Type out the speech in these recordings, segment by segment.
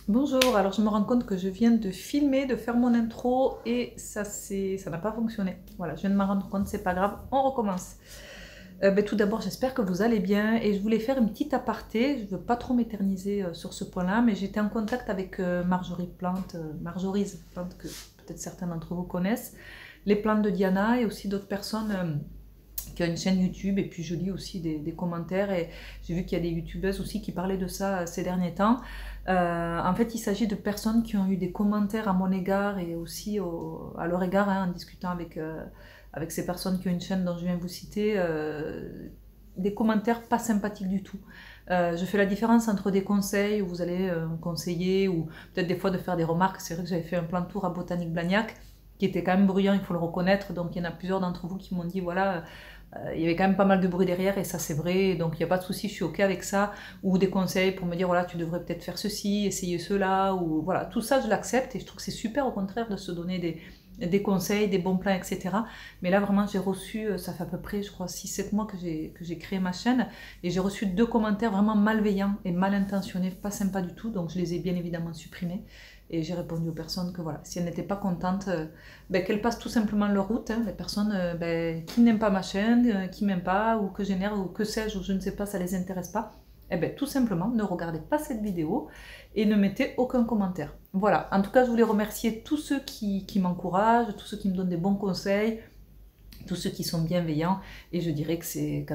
Bonjour, alors je me rends compte que je viens de filmer, de faire mon intro et ça n'a pas fonctionné. Voilà, je viens de m'en rendre compte, c'est pas grave, on recommence. Tout d'abord, j'espère que vous allez bien et je voulais faire une petite aparté, je ne veux pas trop m'éterniser sur ce point-là, mais j'étais en contact avec Marjorie Plante, Marjorie's Plante, que peut-être certains d'entre vous connaissent, les plantes de Diana et aussi d'autres personnes qui a une chaîne YouTube, et puis je lis aussi des commentaires, et j'ai vu qu'il y a des youtubeuses aussi qui parlaient de ça ces derniers temps. En fait, il s'agit de personnes qui ont eu des commentaires à mon égard et aussi à leur égard, hein, en discutant avec ces personnes qui ont une chaîne dont je viens vous citer, des commentaires pas sympathiques du tout. Je fais la différence entre des conseils où vous allez me conseiller, ou peut-être des fois de faire des remarques. C'est vrai que j'avais fait un plan de tour à Botanique Blagnac, qui était quand même bruyant, il faut le reconnaître, donc il y en a plusieurs d'entre vous qui m'ont dit, voilà, il y avait quand même pas mal de bruit derrière, et ça c'est vrai, donc il n'y a pas de souci, je suis ok avec ça, ou des conseils pour me dire, voilà, tu devrais peut-être faire ceci, essayer cela, ou voilà, tout ça je l'accepte, et je trouve que c'est super au contraire de se donner des conseils, des bons plans, etc. Mais là vraiment j'ai reçu, ça fait à peu près je crois 6-7 mois que j'ai créé ma chaîne, et j'ai reçu 2 commentaires vraiment malveillants et mal intentionnés, pas sympas du tout, donc je les ai bien évidemment supprimés. Et j'ai répondu aux personnes que voilà, si elles n'étaient pas contentes, qu'elles passent tout simplement leur route. Hein, les personnes qui n'aiment pas ma chaîne, qui m'aiment pas, ou que j'énerve, ou que sais-je, ou je ne sais pas, ça les intéresse pas. Tout simplement, ne regardez pas cette vidéo et ne mettez aucun commentaire. Voilà, en tout cas, je voulais remercier tous ceux qui m'encouragent, tous ceux qui me donnent des bons conseils, tous ceux qui sont bienveillants, et je dirais que c'est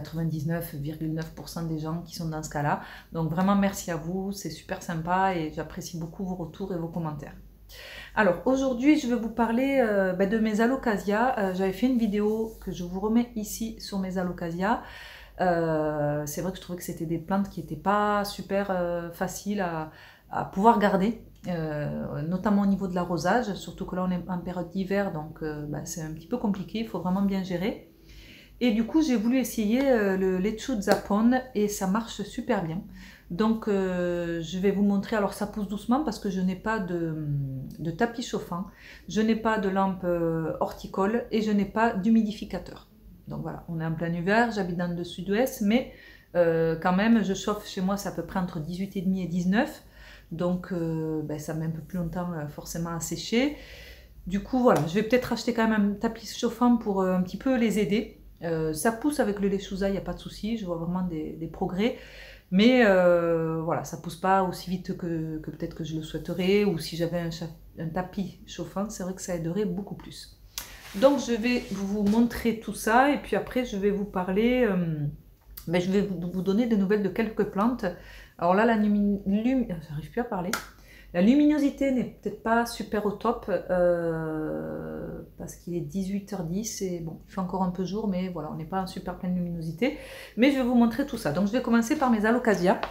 99,9% des gens qui sont dans ce cas-là. Donc vraiment merci à vous, c'est super sympa et j'apprécie beaucoup vos retours et vos commentaires. Alors aujourd'hui je vais vous parler de mes alocasias. J'avais fait une vidéo que je vous remets ici sur mes alocasias. C'est vrai que je trouvais que c'était des plantes qui n'étaient pas super faciles à pouvoir garder. Notamment au niveau de l'arrosage, surtout que là on est en période d'hiver, donc c'est un petit peu compliqué, il faut vraiment bien gérer. Et du coup j'ai voulu essayer le lechu Japon et ça marche super bien. Donc je vais vous montrer, alors ça pousse doucement parce que je n'ai pas de tapis chauffant, je n'ai pas de lampe horticole et je n'ai pas d'humidificateur. Donc voilà, on est en plein hiver, j'habite dans le sud-ouest, mais quand même je chauffe chez moi, c'est à peu près entre 18,5 et 19. Donc ça met un peu plus longtemps forcément à sécher. Du coup voilà, je vais peut-être acheter quand même un tapis chauffant pour un petit peu les aider. Ça pousse avec le lechuza, il n'y a pas de souci, je vois vraiment des progrès. Mais voilà, ça pousse pas aussi vite que peut-être que je le souhaiterais, ou si j'avais un tapis chauffant, c'est vrai que ça aiderait beaucoup plus. Donc je vais vous montrer tout ça, et puis après je vais vous parler, je vais vous donner des nouvelles de quelques plantes. Alors là, j'arrive plus à parler. La luminosité n'est peut-être pas super au top, parce qu'il est 18h10 et bon, il fait encore un peu jour, mais voilà, on n'est pas en super pleine luminosité. Mais je vais vous montrer tout ça. Donc je vais commencer par mes alocasias.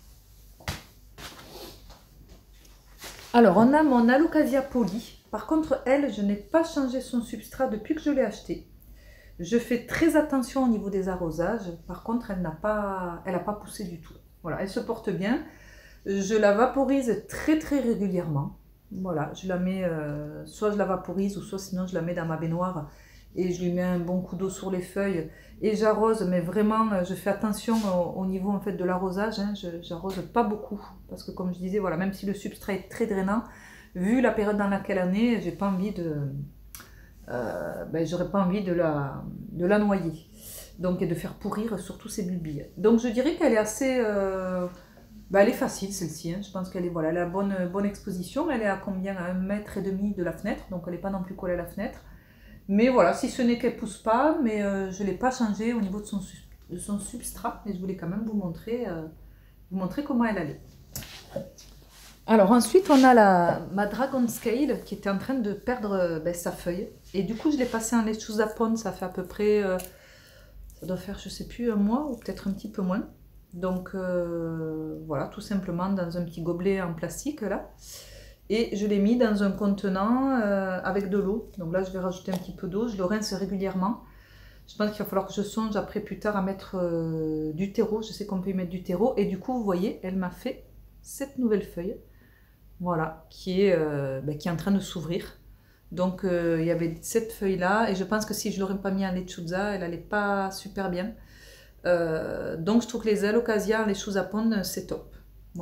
Alors on a mon alocasia poli. Par contre, elle, je n'ai pas changé son substrat depuis que je l'ai acheté. Je fais très attention au niveau des arrosages. Par contre, elle n'a pas poussé du tout. Voilà, elle se porte bien. Je la vaporise très très régulièrement. Voilà, je la mets, soit je la vaporise, ou soit sinon je la mets dans ma baignoire et je lui mets un bon coup d'eau sur les feuilles et j'arrose, mais vraiment je fais attention au niveau en fait de l'arrosage, hein, j'arrose pas beaucoup parce que comme je disais, voilà, même si le substrat est très drainant, vu la période dans laquelle on est, j'ai pas envie j'aurais pas envie de la noyer. Donc, et de faire pourrir surtout ses bulbilles. Donc je dirais qu'elle est assez... elle est facile celle-ci, hein. Je pense qu'elle est, voilà, elle a bonne exposition. Elle est à combien? À 1,5 m de la fenêtre, donc elle n'est pas non plus collée à la fenêtre. Mais voilà, si ce n'est qu'elle ne pousse pas, mais je ne l'ai pas changé au niveau de son substrat, mais je voulais quand même vous montrer comment elle allait. Alors ensuite, on a ma Dragon Scale qui était en train de perdre sa feuille. Et du coup, je l'ai passée en lechuza pon, ça fait à peu près, ça doit faire, je sais plus, un mois ou peut-être un petit peu moins. Donc voilà, tout simplement dans un petit gobelet en plastique là. Et je l'ai mis dans un contenant avec de l'eau. Donc là, je vais rajouter un petit peu d'eau, je le rince régulièrement. Je pense qu'il va falloir que je songe après plus tard à mettre du terreau. Je sais qu'on peut y mettre du terreau. Et du coup, vous voyez, elle m'a fait cette nouvelle feuille. Voilà, qui est en train de s'ouvrir. Donc il y avait cette feuille là, et je pense que si je ne l'aurais pas mis en lechuza, elle n'allait pas super bien. Donc je trouve que les alocasias, les lechuza pon, c'est top. Voilà,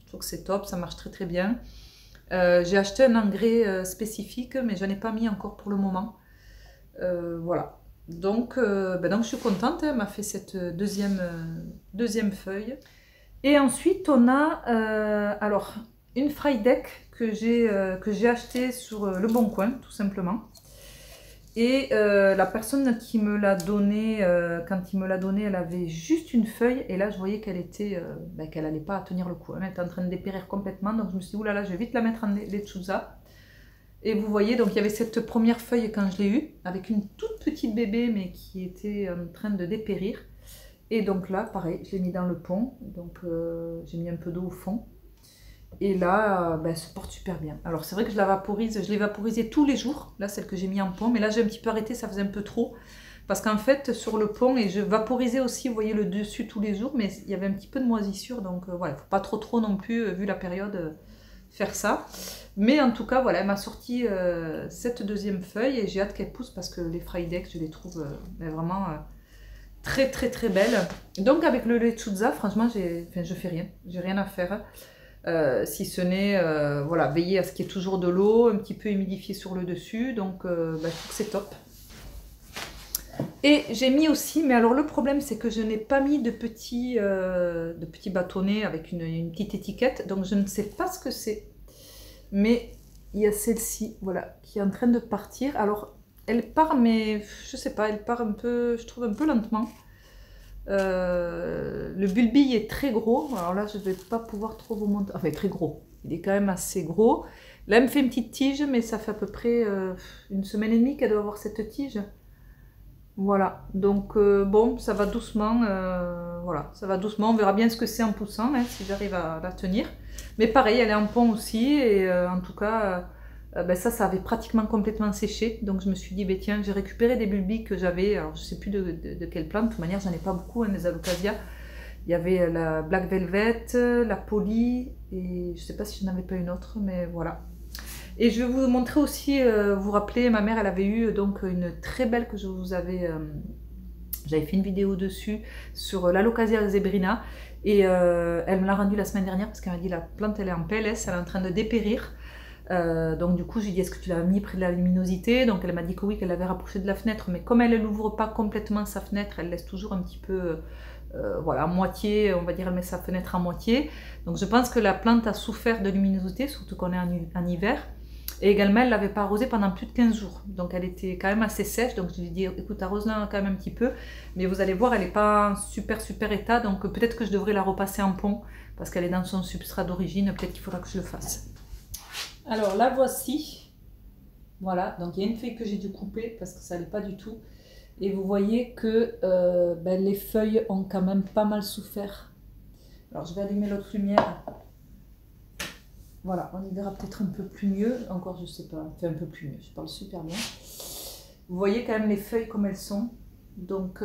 trouve que c'est top, ça marche très très bien. J'ai acheté un engrais spécifique, mais je n'en ai pas mis encore pour le moment. Voilà. Donc je suis contente, elle m'a fait cette deuxième feuille. Et ensuite, on a alors une fry deck que j'ai acheté sur Le Bon Coin, tout simplement. Et la personne qui me l'a donné, quand il me l'a donné, elle avait juste une feuille. Et là, je voyais qu'elle qu'elle n'allait pas tenir le coup. Elle était en train de dépérir complètement. Donc, je me suis dit, oulala, je vais vite la mettre en lechuza. Et vous voyez, donc il y avait cette première feuille quand je l'ai eue, avec une toute petite bébé, mais qui était en train de dépérir. Et donc là, pareil, je l'ai mis dans le pont. Donc, j'ai mis un peu d'eau au fond. Et là, elle se porte super bien. Alors c'est vrai que je la vaporise, je l'ai vaporisée tous les jours, là celle que j'ai mis en pont, mais là j'ai un petit peu arrêté, ça faisait un peu trop. Parce qu'en fait sur le pont, et je vaporisais aussi, vous voyez le dessus tous les jours, mais il y avait un petit peu de moisissure, donc voilà, il ne faut pas trop non plus, vu la période, faire ça. Mais en tout cas, voilà, elle m'a sorti cette deuxième feuille et j'ai hâte qu'elle pousse parce que les fry decks, je les trouve vraiment très belles. Donc avec le lechuza, franchement, je fais rien, j'ai rien à faire. Si ce n'est voilà, veiller à ce qu'il y ait toujours de l'eau, un petit peu humidifié sur le dessus, donc je trouve que c'est top. Et j'ai mis aussi, mais alors le problème c'est que je n'ai pas mis de petits bâtonnets avec une petite étiquette, donc je ne sais pas ce que c'est, mais il y a celle-ci, voilà, qui est en train de partir. Alors elle part, mais je sais pas, elle part un peu, je trouve un peu lentement. Le bulbi est très gros, alors là je vais pas pouvoir trop vous montrer, enfin très gros, il est quand même assez gros. Là elle me fait une petite tige, mais ça fait à peu près une semaine et demie qu'elle doit avoir cette tige. Voilà, donc bon, ça va doucement, voilà, ça va doucement, on verra bien ce que c'est en poussant, hein, si j'arrive à la tenir. Mais pareil, elle est en pont aussi, et en tout cas... ça avait pratiquement complètement séché, donc je me suis dit, tiens, j'ai récupéré des bulbis que j'avais, alors je sais plus de quelle plante, de toute manière j'en ai pas beaucoup, hein, des alocasia. Il y avait la Black Velvet, la Polly, et je sais pas si je n'en avais pas une autre, mais voilà. Et je vais vous montrer aussi, vous rappelez, ma mère elle avait eu donc une très belle que je vous avais, j'avais fait une vidéo dessus, sur l'Alocasia zebrina, et elle me l'a rendue la semaine dernière, parce qu'elle m'a dit, la plante elle est en PLS, elle est en train de dépérir. Donc du coup j'ai dit est-ce que tu l'as mis près de la luminosité, donc elle m'a dit que oui, qu'elle l'avait rapproché de la fenêtre, mais comme elle n'ouvre pas complètement sa fenêtre, elle laisse toujours un petit peu voilà, à moitié, on va dire elle met sa fenêtre à moitié, donc je pense que la plante a souffert de luminosité, surtout qu'on est en hiver, et également elle l'avait pas arrosée pendant plus de 15 jours, donc elle était quand même assez sèche, donc je lui ai dit écoute arrose-la quand même un petit peu, mais vous allez voir elle n'est pas en super état, donc peut-être que je devrais la repasser en pont, parce qu'elle est dans son substrat d'origine, peut-être qu'il faudra que je le fasse. Alors la voici, voilà, donc il y a une feuille que j'ai dû couper parce que ça n'allait pas du tout. Et vous voyez que les feuilles ont quand même pas mal souffert. Alors je vais allumer l'autre lumière. Voilà, on y verra peut-être un peu plus mieux. Encore je sais pas, enfin un peu plus mieux, je parle super bien. Vous voyez quand même les feuilles comme elles sont. Donc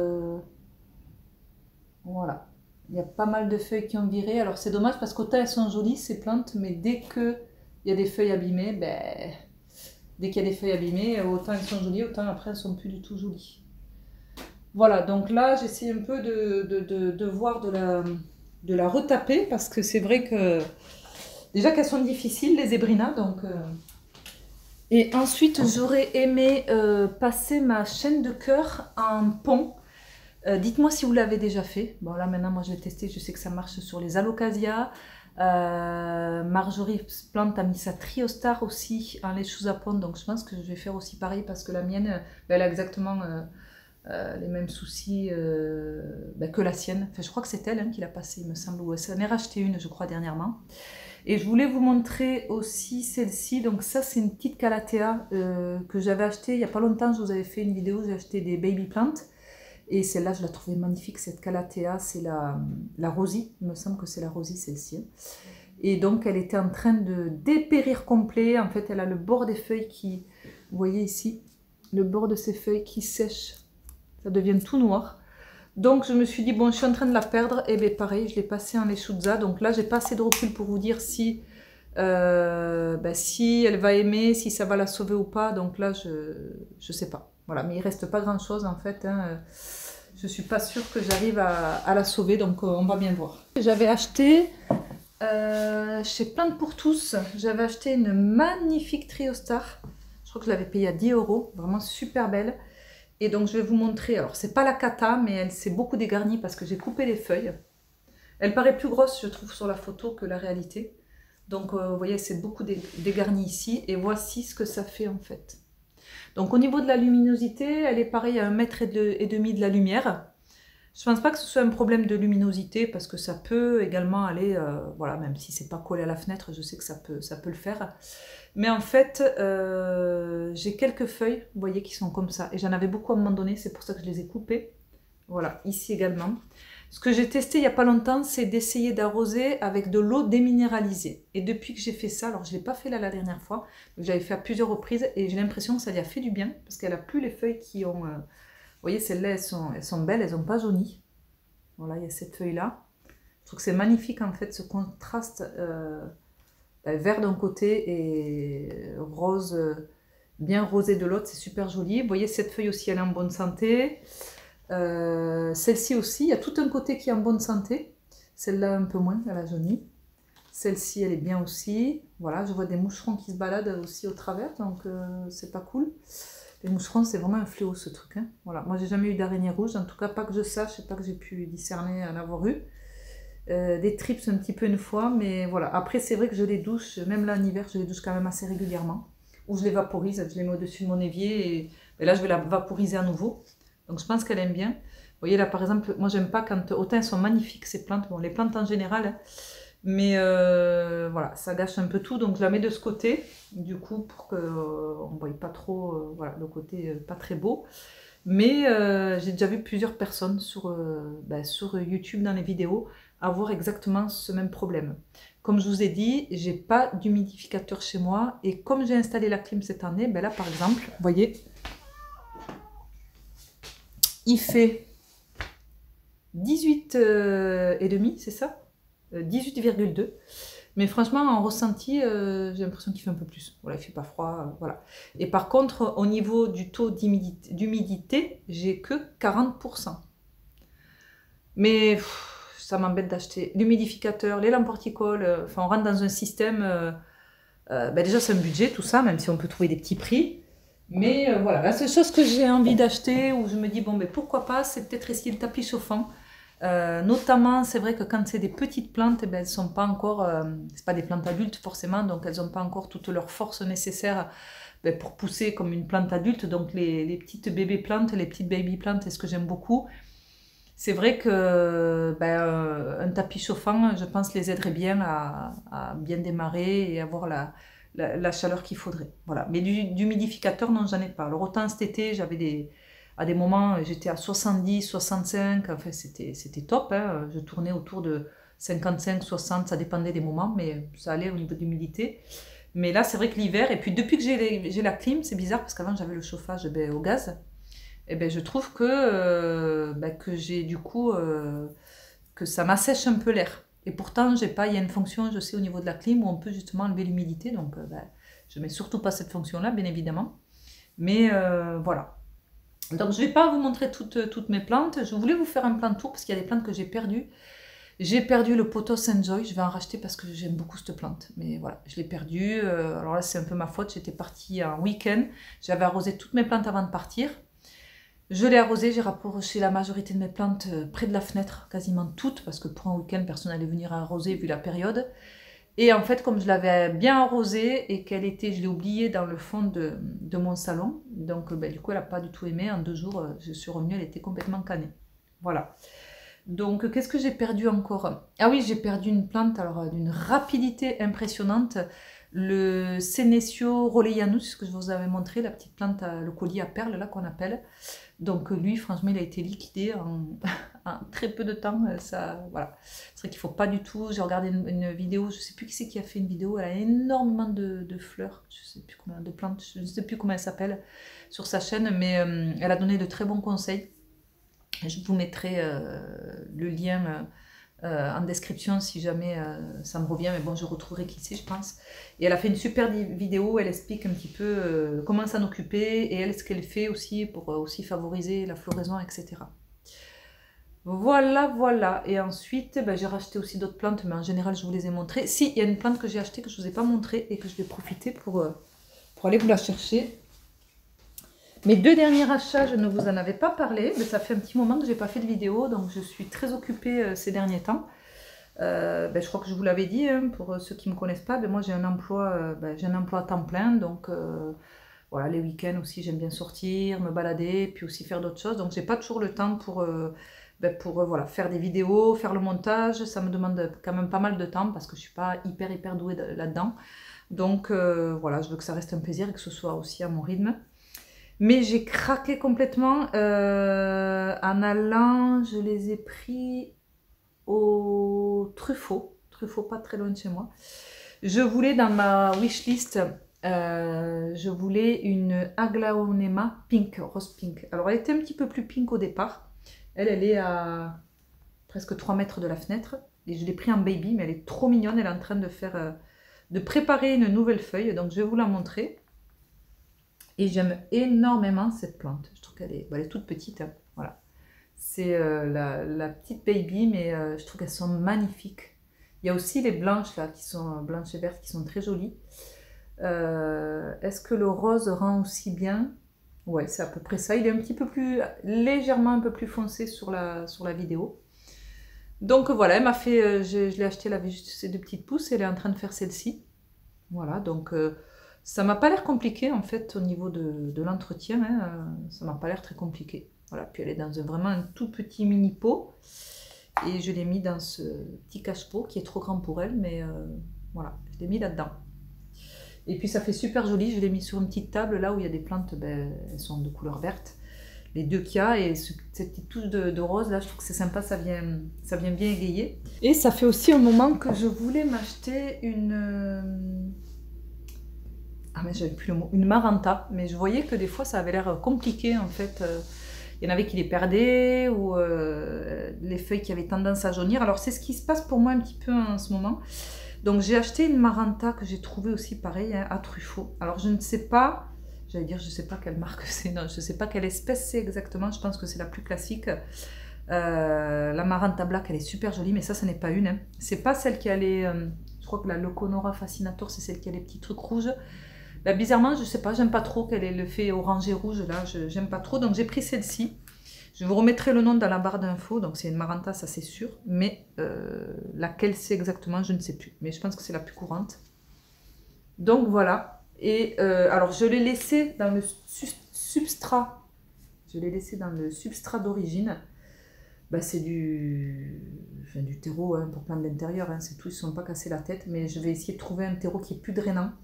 voilà, il y a pas mal de feuilles qui ont viré. Alors c'est dommage parce qu'autant elles sont jolies ces plantes, mais dès que il y a des feuilles abîmées, dès qu'il y a des feuilles abîmées, autant elles sont jolies, autant après elles sont plus du tout jolies. Voilà, donc là j'essaie un peu de voir de la retaper, parce que c'est vrai que déjà qu'elles sont difficiles les zébrinas, donc et ensuite j'aurais aimé passer ma chaîne de cœur en pont. Dites-moi si vous l'avez déjà fait. Bon là maintenant moi je vais tester, je sais que ça marche sur les alocasias. Marjorie Plante a mis sa Triostar aussi en lechuza pont, donc je pense que je vais faire aussi pareil, parce que la mienne elle a exactement les mêmes soucis que la sienne. Enfin je crois que c'est elle qui l'a passé, il me semble, ou elle s'en est racheté une je crois dernièrement. Et je voulais vous montrer aussi celle-ci, donc ça c'est une petite calathea que j'avais acheté il n'y a pas longtemps. Je vous avais fait une vidéo, j'ai acheté des baby plantes. Et celle-là, je la trouvais magnifique, cette calathea, c'est la Rosie, il me semble que c'est la Rosie celle-ci. Et donc, elle était en train de dépérir complet. En fait, elle a le bord des feuilles qui, vous voyez ici, le bord de ces feuilles qui sèche, ça devient tout noir. Donc, je me suis dit, bon, je suis en train de la perdre. Et bien, pareil, je l'ai passée en lechuza. Donc là, j'ai pas assez de recul pour vous dire si, si elle va aimer, si ça va la sauver ou pas. Donc là, je sais pas. Voilà, mais il reste pas grand chose en fait. Je suis pas sûre que j'arrive à la sauver, donc on va bien voir. J'avais acheté Chez Plantes pour tous, j'avais acheté une magnifique Triostar. Je crois que je l'avais payée à 10 €, vraiment super belle. Et donc je vais vous montrer, alors c'est pas la cata, mais elle s'est beaucoup dégarnie parce que j'ai coupé les feuilles. Elle paraît plus grosse, je trouve, sur la photo que la réalité. Donc vous voyez, c'est beaucoup dégarni ici. Et voici ce que ça fait en fait. Donc au niveau de la luminosité, elle est pareille à 1,5 m de la lumière. Je pense pas que ce soit un problème de luminosité parce que ça peut également aller, voilà, même si c'est pas collé à la fenêtre, je sais que ça peut le faire. Mais en fait, j'ai quelques feuilles, vous voyez, qui sont comme ça. Et j'en avais beaucoup à un moment donné, c'est pour ça que je les ai coupées. Voilà, ici également. Ce que j'ai testé il n'y a pas longtemps, c'est d'essayer d'arroser avec de l'eau déminéralisée. Et depuis que j'ai fait ça, alors je ne l'ai pas fait là la dernière fois, j'avais fait à plusieurs reprises et j'ai l'impression que ça lui a fait du bien parce qu'elle n'a plus les feuilles qui ont... vous voyez, celles-là, elles sont belles, elles n'ont pas jauni. Voilà, il y a cette feuille-là. Je trouve que c'est magnifique en fait, ce contraste vert d'un côté et rose, bien rosé de l'autre, c'est super joli. Vous voyez, cette feuille aussi, elle est en bonne santé. Celle-ci aussi, il y a tout un côté qui est en bonne santé. Celle-là un peu moins, elle a jauni. Celle-ci, elle est bien aussi. Voilà, je vois des moucherons qui se baladent aussi au travers, donc c'est pas cool. Les moucherons, c'est vraiment un fléau ce truc. Hein. Voilà. Moi, j'ai jamais eu d'araignée rouge, en tout cas pas que je sache, pas que j'ai pu discerner en avoir eu. Des trips un petit peu une fois, mais voilà. Après, c'est vrai que je les douche, même là en hiver, je les douche quand même assez régulièrement. Ou je les vaporise, je les mets au-dessus de mon évier et là, je vais la vaporiser à nouveau. Donc, je pense qu'elle aime bien. Vous voyez là, par exemple, moi, j'aime pas quand... Autant elles sont magnifiques, ces plantes. Bon, les plantes en général, hein, mais voilà, ça gâche un peu tout, donc je la mets de ce côté, du coup, pour qu'on ne voie pas trop voilà, le côté pas très beau. Mais j'ai déjà vu plusieurs personnes sur YouTube dans les vidéos avoir exactement ce même problème. Comme je vous ai dit, j'ai pas d'humidificateur chez moi, et comme j'ai installé la clim cette année, ben là par exemple, vous voyez, il fait 18 et demi, c'est ça? 18,2. Mais franchement, en ressenti, j'ai l'impression qu'il fait un peu plus. Voilà, il ne fait pas froid, voilà. Et par contre, au niveau du taux d'humidité, j'ai que 40%. Mais ça m'embête d'acheter l'humidificateur, les lampes horticoles. Enfin, on rentre dans un système... déjà, c'est un budget, tout ça, même si on peut trouver des petits prix. Mais voilà, la seule chose que j'ai envie d'acheter, où je me dis, bon, mais pourquoi pas, c'est peut-être essayer le tapis chauffant. Notamment, c'est vrai que quand c'est des petites plantes, eh ben, elles sont pas encore, c'est pas des plantes adultes forcément, donc elles n'ont pas encore toute leur force nécessaire pour pousser comme une plante adulte. Donc les petites bébés plantes, les petites baby plantes, c'est ce que j'aime beaucoup. C'est vrai que un tapis chauffant, je pense, les aiderait bien à bien démarrer et avoir la chaleur qu'il faudrait. Voilà. Mais d'humidificateur, non, j'en ai pas. Alors autant cet été, j'avais à des moments, j'étais à 70, 65, enfin c'était top, hein. Je tournais autour de 55, 60, ça dépendait des moments, mais ça allait au niveau de l'humidité. Mais là, c'est vrai que l'hiver, et puis depuis que j'ai la clim, c'est bizarre, parce qu'avant j'avais le chauffage au gaz, et je trouve que j'ai du coup, que ça m'assèche un peu l'air. Et pourtant, il y a une fonction, je sais, au niveau de la clim, où on peut justement enlever l'humidité, donc je ne mets surtout pas cette fonction-là, bien évidemment. Mais voilà. Donc je ne vais pas vous montrer toutes mes plantes. Je voulais vous faire un plan tour parce qu'il y a des plantes que j'ai perdues. J'ai perdu le Pothos Enjoy. Je vais en racheter parce que j'aime beaucoup cette plante. Mais voilà, je l'ai perdu. Alors là, c'est un peu ma faute. J'étais partie un week-end. J'avais arrosé toutes mes plantes avant de partir. Je l'ai arrosé. J'ai rapproché la majorité de mes plantes près de la fenêtre, quasiment toutes, parce que pour un week-end, personne n'allait venir arroser vu la période. Et en fait, comme je l'avais bien arrosée et qu'elle était, je l'ai oubliée dans le fond de mon salon, donc du coup, elle n'a pas du tout aimé. En 2 jours, je suis revenue, elle était complètement canée. Voilà. Donc, qu'est-ce que j'ai perdu encore? Ah oui, j'ai perdu une plante, alors d'une rapidité impressionnante. Le Senecio Rolleianus, ce que je vous avais montré, la petite plante, le colis à perles, là, qu'on appelle. Donc lui, franchement, il a été liquidé en très peu de temps. Voilà. C'est vrai qu'il ne faut pas du tout... J'ai regardé une vidéo, je ne sais plus qui c'est qui a fait une vidéo, elle a énormément de fleurs, je ne sais plus combien de plantes, je ne sais plus comment elle s'appelle sur sa chaîne, mais elle a donné de très bons conseils. Je vous mettrai le lien en description si jamais ça me revient, mais bon, je retrouverai qui c'est, je pense. Et elle a fait une super vidéo, elle explique un petit peu comment s'en occuper et elle, ce qu'elle fait aussi pour aussi favoriser la floraison, etc. Voilà, voilà. Et ensuite, ben, j'ai racheté aussi d'autres plantes, mais en général, je vous les ai montrées. Si, il y a une plante que j'ai achetée que je ne vous ai pas montrée et que je vais profiter pour aller vous la chercher. Mes 2 derniers achats, je ne vous en avais pas parlé, mais ça fait un petit moment que je n'ai pas fait de vidéo, donc je suis très occupée ces derniers temps. Ben, je crois que je vous l'avais dit, hein, pour ceux qui ne me connaissent pas, ben, moi j'ai un emploi à temps plein, donc voilà, les week-ends aussi j'aime bien sortir, me balader, puis aussi faire d'autres choses, donc j'ai pas toujours le temps pour voilà, faire des vidéos, faire le montage, ça me demande quand même pas mal de temps parce que je suis pas hyper douée là-dedans, donc voilà, je veux que ça reste un plaisir et que ce soit aussi à mon rythme. Mais j'ai craqué complètement en allant, je les ai pris au Truffaut, pas très loin de chez moi. Je voulais dans ma wishlist, je voulais une Aglaonema pink, rose pink. Alors elle était un petit peu plus pink au départ. Elle est à presque 3 mètres de la fenêtre. Et je l'ai pris en baby, mais elle est trop mignonne. Elle est en train de préparer une nouvelle feuille. Donc je vais vous la montrer. Et j'aime énormément cette plante. Je trouve qu'elle est, elle est toute petite. Hein, voilà. C'est la petite baby, mais je trouve qu'elles sont magnifiques. Il y a aussi les blanches là, qui sont blanches et vertes, qui sont très jolies. Est-ce que le rose rend aussi bien? Ouais, c'est à peu près ça. Il est un petit peu plus, légèrement un peu plus foncé sur la vidéo. Donc voilà, elle m'a fait, je l'ai acheté, elle avait juste ces 2 petites pousses, et elle est en train de faire celle-ci. Voilà, donc ça m'a pas l'air compliqué en fait au niveau de l'entretien, hein, ça m'a pas l'air très compliqué. Voilà, puis elle est dans vraiment un tout petit mini pot, et je l'ai mis dans ce petit cache-pot qui est trop grand pour elle, mais voilà, je l'ai mis là-dedans. Et puis ça fait super joli, je l'ai mis sur une petite table là où il y a des plantes, ben, elles sont de couleur verte, les 2 qu'il y a, et cette petite touche de rose là, je trouve que c'est sympa, ça vient bien égayer. Et ça fait aussi un moment que je voulais m'acheter une... Ah mais j'avais plus le mot, une maranta, mais je voyais que des fois ça avait l'air compliqué en fait. Il y en avait qui les perdaient, ou les feuilles qui avaient tendance à jaunir. Alors c'est ce qui se passe pour moi un petit peu en ce moment. Donc j'ai acheté une maranta que j'ai trouvée aussi pareil, hein, à Truffaut. Alors je ne sais pas, j'allais dire je ne sais pas quelle marque c'est, non, je ne sais pas quelle espèce c'est exactement, je pense que c'est la plus classique. La maranta black, elle est super jolie, mais ça n'est pas une. Hein. C'est pas celle qui a les... je crois que la Loconora fascinator, c'est celle qui a les petits trucs rouges. Bah, bizarrement, je sais pas, j'aime pas trop qu'elle ait le fait orange et rouge, là, j'aime pas trop, donc j'ai pris celle-ci. Je vous remettrai le nom dans la barre d'infos, donc c'est une maranta, ça c'est sûr, mais laquelle c'est exactement, je ne sais plus, mais je pense que c'est la plus courante. Donc voilà, et alors je l'ai laissé dans le substrat, d'origine. Bah, c'est du terreau, hein, pour plantes d'intérieur, hein, c'est tout, ils ne se sont pas cassés la tête, mais je vais essayer de trouver un terreau qui est plus drainant.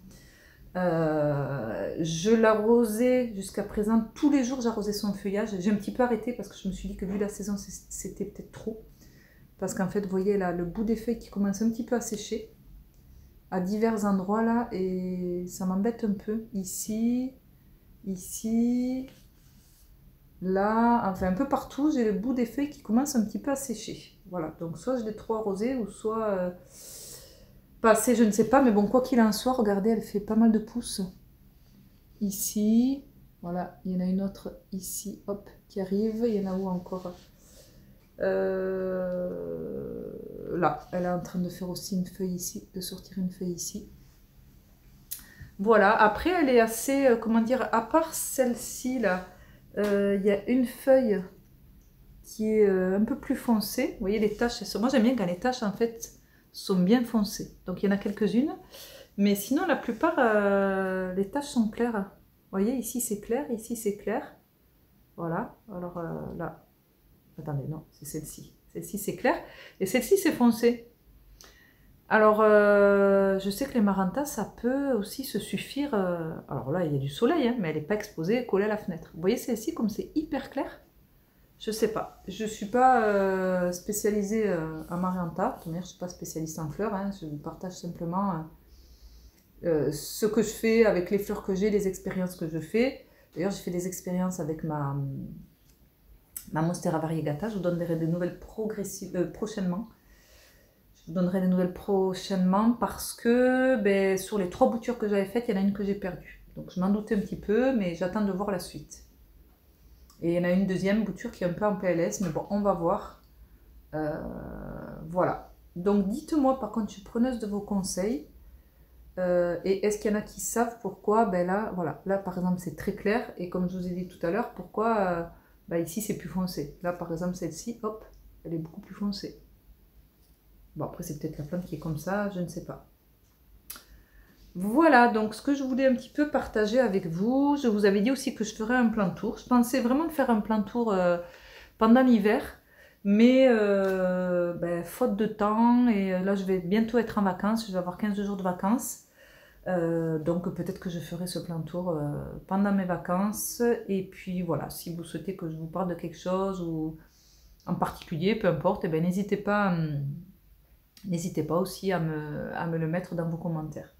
Je l'arrosais jusqu'à présent, tous les jours j'arrosais son feuillage. J'ai un petit peu arrêté parce que je me suis dit que vu la saison c'était peut-être trop, parce qu'en fait vous voyez là le bout des feuilles qui commence un petit peu à sécher à divers endroits là, et ça m'embête un peu, ici, là, enfin un peu partout j'ai le bout des feuilles qui commence un petit peu à sécher. Voilà, donc soit je l'ai trop arrosé, ou soit pas assez, je ne sais pas, mais bon, quoi qu'il en soit, regardez, elle fait pas mal de pousses. Ici, voilà, il y en a une autre ici, hop, qui arrive. Il y en a où encore? Là, elle est en train de faire aussi une feuille ici, de sortir une feuille ici. Voilà, après, elle est assez, comment dire, à part celle-ci, là, il y a une feuille qui est un peu plus foncée. Vous voyez, les taches, moi j'aime bien quand les taches, en fait, sont bien foncées. Donc il y en a quelques-unes, mais sinon la plupart les taches sont claires. Vous voyez, ici c'est clair, ici c'est clair. Voilà, alors là, attendez, non, c'est celle-ci. Celle-ci c'est clair, et celle-ci c'est foncé. Alors je sais que les marantas, ça peut aussi se suffire. Alors là, il y a du soleil, hein, mais elle n'est pas exposée, collée à la fenêtre. Vous voyez celle-ci, comme c'est hyper clair. Je sais pas, je suis pas spécialisée en maranta, je ne suis pas spécialiste en fleurs, hein, je vous partage simplement ce que je fais avec les fleurs que j'ai, les expériences que je fais. D'ailleurs, j'ai fait des expériences avec ma Monstera variegata, je vous donnerai des nouvelles prochainement. Je vous donnerai des nouvelles prochainement parce que ben, sur les 3 boutures que j'avais faites, il y en a une que j'ai perdue. Donc je m'en doutais un petit peu, mais j'attends de voir la suite. Et il y en a une deuxième bouture qui est un peu en PLS, mais bon, on va voir. Voilà. Donc dites-moi par contre, je suis preneuse de vos conseils. Et est-ce qu'il y en a qui savent pourquoi? Ben là, voilà. Là par exemple c'est très clair. Et comme je vous ai dit tout à l'heure, pourquoi ben, ici c'est plus foncé. Là par exemple celle-ci, hop, elle est beaucoup plus foncée. Bon après c'est peut-être la plante qui est comme ça, je ne sais pas. Voilà, donc ce que je voulais un petit peu partager avec vous, je vous avais dit aussi que je ferais un plan tour. Je pensais vraiment de faire un plan tour pendant l'hiver, mais ben, faute de temps, et là je vais bientôt être en vacances, je vais avoir 15 jours de vacances, donc peut-être que je ferai ce plan tour pendant mes vacances, et puis voilà, si vous souhaitez que je vous parle de quelque chose, ou en particulier, peu importe, eh ben, n'hésitez pas aussi à me le mettre dans vos commentaires.